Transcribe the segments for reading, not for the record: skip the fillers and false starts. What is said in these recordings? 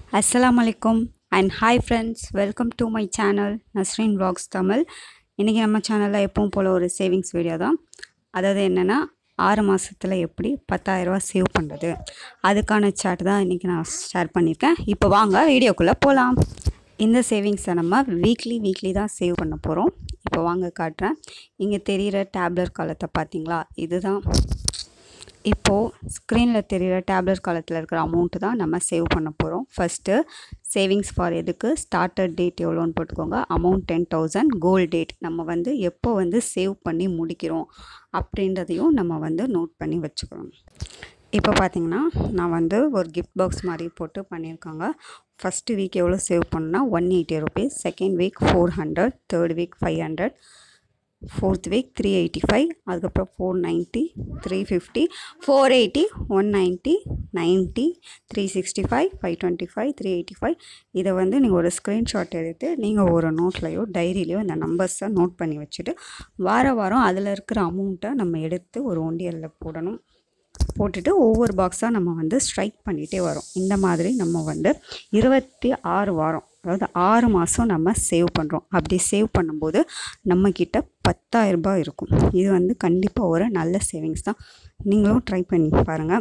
Assalamualaikum and hi friends, welcome to my channel Nasreen Vlogs Tamil. இன்னைக்கு நம்ம சேனல்ல எப்பவும் போல ஒரு சேவிங்ஸ் வீடியோ தான். அதாவது என்னன்னா 6 மாசத்துல எப்படி 10,000 ரூபாய் சேவ் பண்றது அதுக்கான சார்ட் தான் இன்னைக்கு நான் ஷேர் பண்ணிருக்கேன். இப்போ வாங்க வீடியோக்குள்ள போலாம். இந்த சேவிங்ஸை நம்ம வீக்லி தான் சேவ் பண்ண போறோம். இப்போ வாங்க காட்டுறேன். இங்க தெரியுற டேப்லர் காலத்தை பாத்தீங்களா? இதுதான் இப்போது ஸ்க்ரீனில் தெரிகிற டேப்லெட் காலத்தில் இருக்கிற அமௌண்ட்டு தான் நம்ம சேவ் பண்ண போகிறோம். ஃபஸ்ட்டு சேவிங்ஸ் ஃபார் எதுக்கு ஸ்டார்டர் டேட் எவ்வளோன்னு போட்டுக்கோங்க. அமௌண்ட் 10,000. கோல் டேட் நம்ம எப்போ சேவ் பண்ணி முடிக்கிறோம் அப்படின்றதையும் நம்ம நோட் பண்ணி வச்சுக்கிறோம். இப்போ பார்த்தீங்கன்னா நான் ஒரு கிஃப்ட் பாக்ஸ் மாதிரி போட்டு பண்ணியிருக்காங்க. ஃபஸ்ட்டு வீக் எவ்வளோ சேவ் பண்ணால் 180 rupees, second week 400, third week 500, fourth week 385, அதுக்கப்புறம் 490, 350, 480, 190, 90, 365, 525, 385. இதை நீங்கள் ஒரு ஸ்க்ரீன்ஷாட் எடுத்து நீங்கள் ஒரு நோட்லையோ டைரியிலையோ இந்த நம்பர்ஸை நோட் பண்ணி வச்சுட்டு வாரம் அதில் இருக்கிற அமௌண்ட்டை நம்ம எடுத்து ஒரு ஒண்டியலில் போட்டுட்டு ஒவ்வொரு பாக்ஸாக நம்ம ஸ்ட்ரைக் பண்ணிகிட்டே வரோம். இந்த மாதிரி நம்ம 26 வாரம், அதாவது 6 மாதம் நம்ம சேவ் பண்ணுறோம். அப்படி சேவ் பண்ணும்போது நம்மக்கிட்ட 10,000 ரூபாய் இருக்கும். இது கண்டிப்பாக ஒரு நல்ல சேவிங்ஸ் தான். நீங்களும் ட்ரை பண்ணி பாருங்கள்.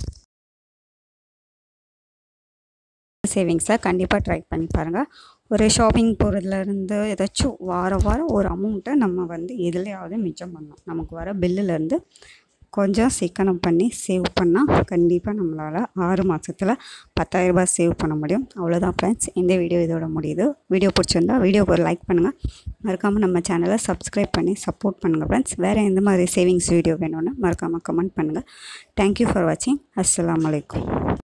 சேவிங்ஸை கண்டிப்பாக ட்ரை பண்ணி பாருங்கள். ஒரு ஷாப்பிங் போகிறதுலேருந்து ஏதாச்சும் வாரம் ஒரு அமௌண்ட்டை நம்ம எதுலையாவது மிச்சம் பண்ணணும். நமக்கு வர பில்லுலேருந்து கொஞ்சம் சிக்கனம் பண்ணி சேவ் பண்ணால் கண்டிப்பாக நம்மளால் 6 மாதத்தில் 10,000 ரூபாய் சேவ் பண்ண முடியும். அவ்வளோதான் ஃப்ரெண்ட்ஸ், இந்த வீடியோ இதோட முடியுது. வீடியோ பிடிச்சிருந்தா வீடியோக்கு ஒரு லைக் பண்ணுங்கள். மறக்காமல் நம்ம சேனலை சப்ஸ்கிரைப் பண்ணி சப்போர்ட் பண்ணுங்கள் ஃப்ரெண்ட்ஸ். வேறு எந்த மாதிரி சேவிங்ஸ் வீடியோ வேணும்னு மறக்காமல் கமெண்ட் பண்ணுங்கள். தேங்க்யூ ஃபார் வாட்சிங். அஸ்ஸலாமு அலைக்கும்.